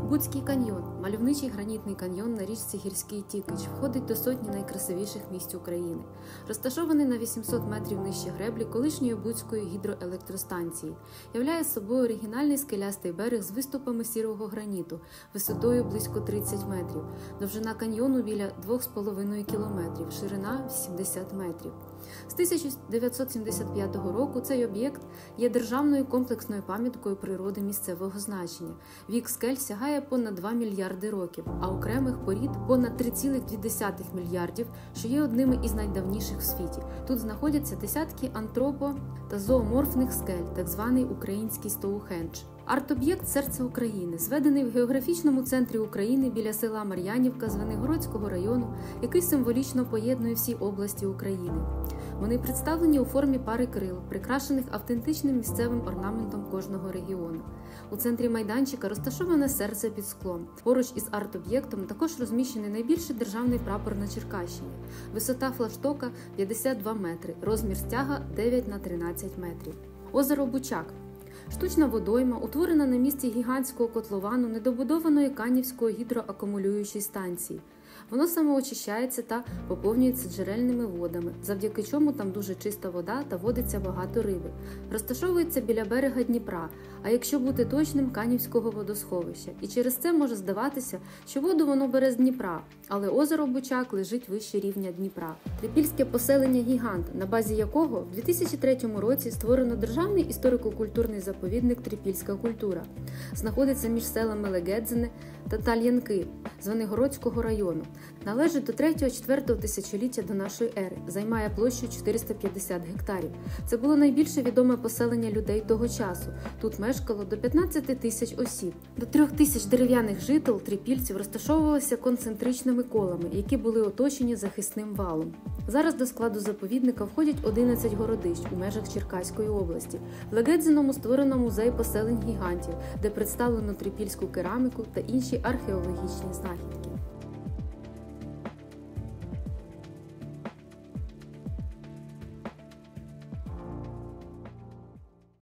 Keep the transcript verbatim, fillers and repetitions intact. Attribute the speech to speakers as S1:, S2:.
S1: Буцький каньйон – мальовничий гранітний каньйон на річці Гірський Тікич, входить до сотні найкрасивіших місць України. Розташований на вісімсот метрів нижче греблі колишньої Буцької гідроелектростанції. Являє собою оригінальний скелястий берег з виступами сірого граніту, висотою близько тридцять метрів. Довжина каньйону біля двох з половиною кілометрів, ширина – сімдесят метрів. З тисяча дев'ятсот сімдесят п'ятого року цей об'єкт є державною комплексною пам'яткою природи місцевого значення. Вік скель сягає понад два мільярди років, а окремих порід – понад три цілих дві десятих мільярдів, що є одними із найдавніших в світі. Тут знаходяться десятки антропо- та зооморфних скель, так званий український Стоунхендж. Арт-об'єкт «Серце України» зведений в географічному центрі України біля села Мар'янівка Звенигородського району, який символічно поєднує всі області України. Вони представлені у формі пари крил, прикрашених автентичним місцевим орнаментом кожного регіону. У центрі майданчика розташоване серце під склом. Поруч із арт-об'єктом також розміщений найбільший державний прапор на Черкащині. Висота флагштока – п'ятдесят два метри, розмір стяга – дев'ять на тринадцять метрів. Озеро Бучак. Штучна водойма, утворена на місці гігантського котловану недобудованої Канівської гідроакумулюючої станції. Воно самоочищається та поповнюється джерельними водами, завдяки чому там дуже чиста вода та водиться багато риби. Розташовується біля берега Дніпра, а якщо бути точним – Канівського водосховища. І через це може здаватися, що воду воно бере з Дніпра, але озеро Бучак лежить вище рівня Дніпра. Трипільське поселення «Гігант», на базі якого в дві тисячі третьому році створено державний історико-культурний заповідник «Трипільська культура». Знаходиться між селами Легедзине та Тальянки Звенигородського району. Належить до третього-четвертого тисячоліття до нашої ери, займає площу чотириста п'ятдесят гектарів. Це було найбільше відоме поселення людей того часу. Тут мешкало до п'ятнадцяти тисяч осіб. До трьох тисяч дерев'яних жител трипільців розташовувалися концентричними колами, які були оточені захисним валом. Зараз до складу заповідника входять одинадцять городищ у межах Черкаської області. В Легедзиному створено музей поселень гігантів, де представлено трипільську кераміку та інші археологічні знахідки.